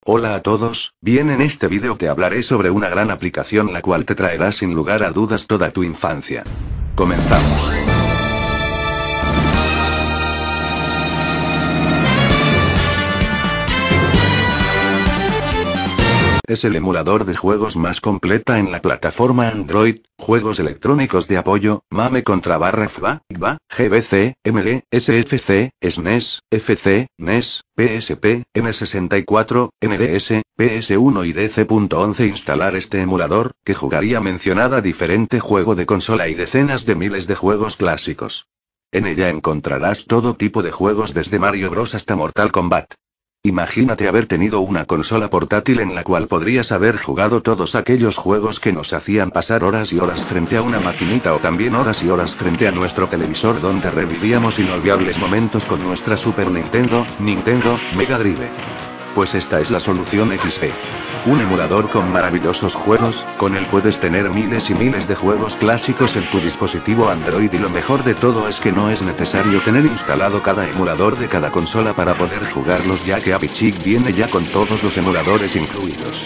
Hola a todos, bien, en este vídeo te hablaré sobre una gran aplicación la cual te traerá sin lugar a dudas toda tu infancia. Comenzamos. Es el emulador de juegos más completa en la plataforma Android, juegos electrónicos de apoyo, MAME contra FBA, GBC, ML, SFC, SNES, FC, NES, PSP, N64, NDS, PS1 y DC.11. Instalar este emulador, que jugaría mencionada diferente juego de consola y decenas de miles de juegos clásicos. En ella encontrarás todo tipo de juegos desde Mario Bros hasta Mortal Kombat. Imagínate haber tenido una consola portátil en la cual podrías haber jugado todos aquellos juegos que nos hacían pasar horas y horas frente a una maquinita o también horas y horas frente a nuestro televisor donde revivíamos inolvidables momentos con nuestra Super Nintendo, Mega Drive. Pues esta es la solución XP. Un emulador con maravillosos juegos, con él puedes tener miles y miles de juegos clásicos en tu dispositivo Android y lo mejor de todo es que no es necesario tener instalado cada emulador de cada consola para poder jugarlos, ya que Apichic viene ya con todos los emuladores incluidos.